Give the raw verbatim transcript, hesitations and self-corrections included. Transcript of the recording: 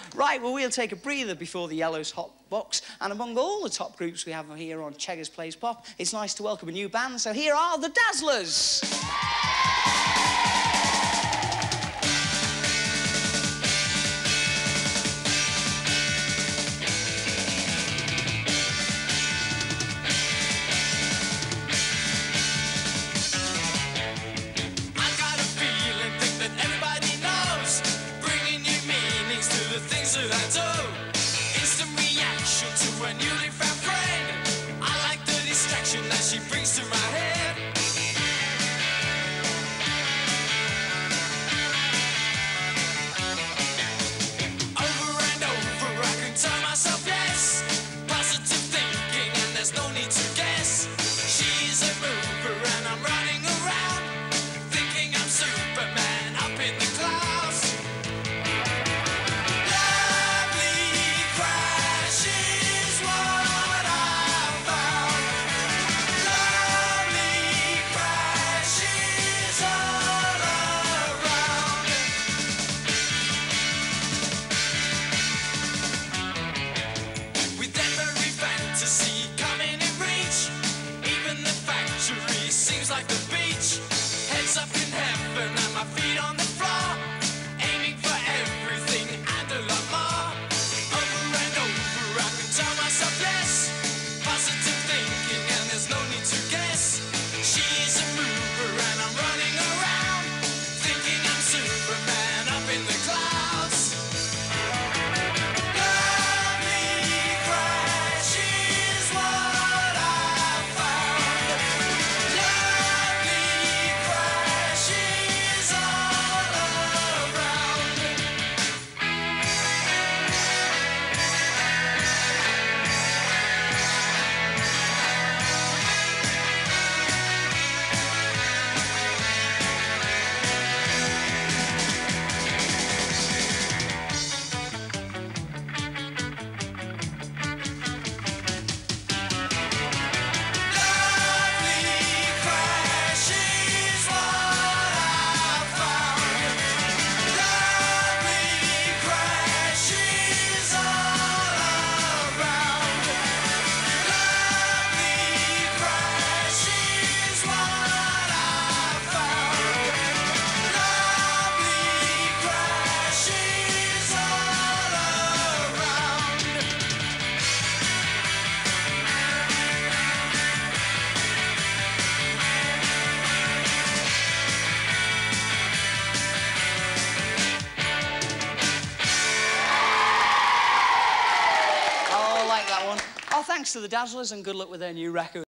Right, well, we'll take a breather before the Yellow's Hot Box, and among all the top groups we have here on Cheggers Plays Pop, it's nice to welcome a new band, so here are the Dazzlers. She brings to my head. Over and over I can tell myself yes. Positive thinking and there's no need to guess. She's a mover and I'm running around, thinking I'm Superman up in the clouds. Lovely crash is what I found. Seems like the beach, heads up in heaven and my feet on the floor, aiming for everything and a lot more. Over and over I can tell myself yes, positive thinking and there's no need to guess. She's a mover and I'm running around, thinking I'm Superman up in the clouds. Oh, thanks to the Dazzlers and good luck with their new record.